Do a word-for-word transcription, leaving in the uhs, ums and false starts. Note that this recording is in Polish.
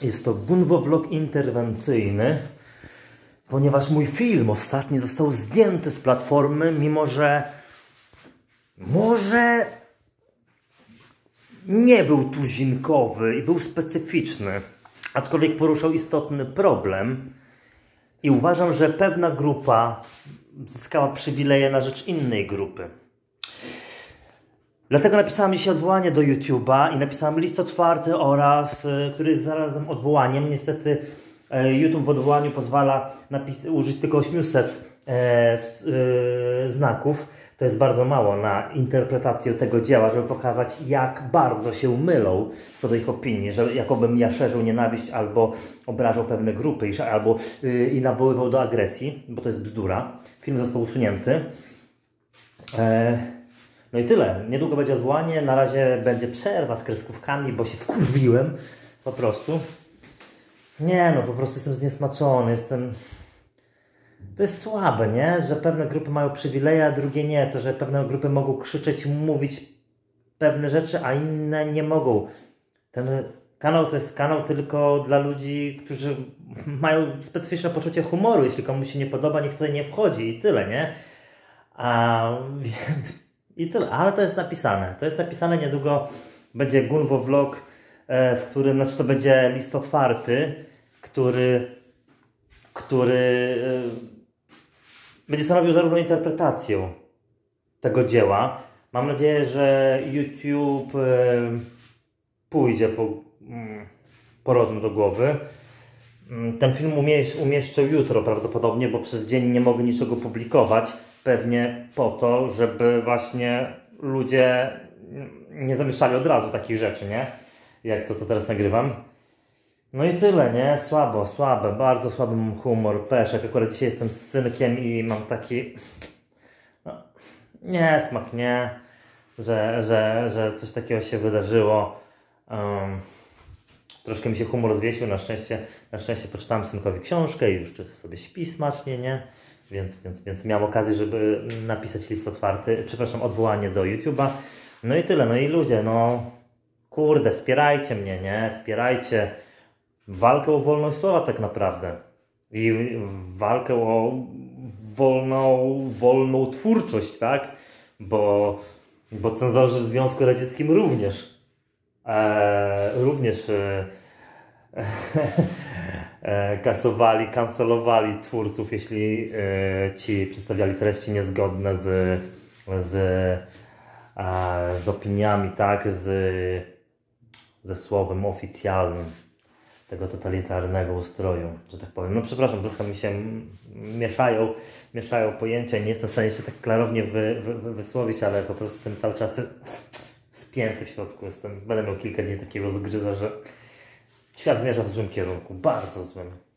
Jest to Gunwo Vlog interwencyjny, ponieważ mój film ostatni został zdjęty z platformy, mimo że może nie był tuzinkowy i był specyficzny, aczkolwiek poruszał istotny problem i uważam, że pewna grupa zyskała przywileje na rzecz innej grupy. Dlatego napisałem dzisiaj odwołanie do YouTube'a i napisałem list otwarty oraz, który jest zarazem odwołaniem. Niestety YouTube w odwołaniu pozwala użyć tylko osiemset e, e, znaków. To jest bardzo mało na interpretację tego dzieła, żeby pokazać, jak bardzo się mylą co do ich opinii, że jakobym ja szerzył nienawiść albo obrażał pewne grupy i, albo yy, i nawoływał do agresji, bo to jest bzdura. Film został usunięty. E, no i tyle. Niedługo będzie odwołanie, na razie będzie przerwa z kreskówkami, bo się wkurwiłem po prostu. Nie no, po prostu jestem zniesmaczony, jestem... To jest słabe, nie? Że pewne grupy mają przywileje, a drugie nie. To, że pewne grupy mogą krzyczeć, mówić pewne rzeczy, a inne nie mogą. Ten kanał to jest kanał tylko dla ludzi, którzy mają specyficzne poczucie humoru. Jeśli komuś się nie podoba, niech tutaj nie wchodzi i tyle, nie? A... I tyle. Ale to jest napisane. To jest napisane, niedługo będzie Gunwo Vlog, w którym, znaczy to będzie list otwarty, który... który będzie stanowił zarówno interpretację tego dzieła. Mam nadzieję, że YouTube pójdzie po, po rozum do głowy. Ten film umieszczę jutro prawdopodobnie, bo przez dzień nie mogę niczego publikować. Pewnie po to, żeby właśnie ludzie nie zamieszczali od razu takich rzeczy, nie? Jak to, co teraz nagrywam. No i tyle, nie? Słabo, słabe, bardzo słaby mam humor, peszek. Akurat dzisiaj jestem z synkiem i mam taki... No, nie, smak nie, że, że, że coś takiego się wydarzyło. Um, troszkę mi się humor zwiesił, na szczęście, na szczęście poczytałem synkowi książkę i już sobie śpi smacznie, nie? Więc, więc, więc miałem okazję, żeby napisać list otwarty, przepraszam, odwołanie do YouTube'a. No i tyle, no i ludzie, no... Kurde, wspierajcie mnie, nie? Wspierajcie walkę o wolność słowa tak naprawdę. I walkę o wolną, wolną twórczość, tak? Bo, bo cenzorzy w Związku Radzieckim również e, również e, e, kasowali, kancelowali twórców, jeśli e, ci przedstawiali treści niezgodne z, z, e, z opiniami, tak? Z, ze słowem oficjalnym tego totalitarnego ustroju, że tak powiem. No przepraszam, trochę mi się mieszają, mieszają pojęcia i nie jestem w stanie się tak klarownie wy, wy, wysłowić, ale po prostu jestem cały czas spięty w środku. Jestem, będę miał kilka dni takiego zgryza, że świat zmierza w złym kierunku, bardzo złym.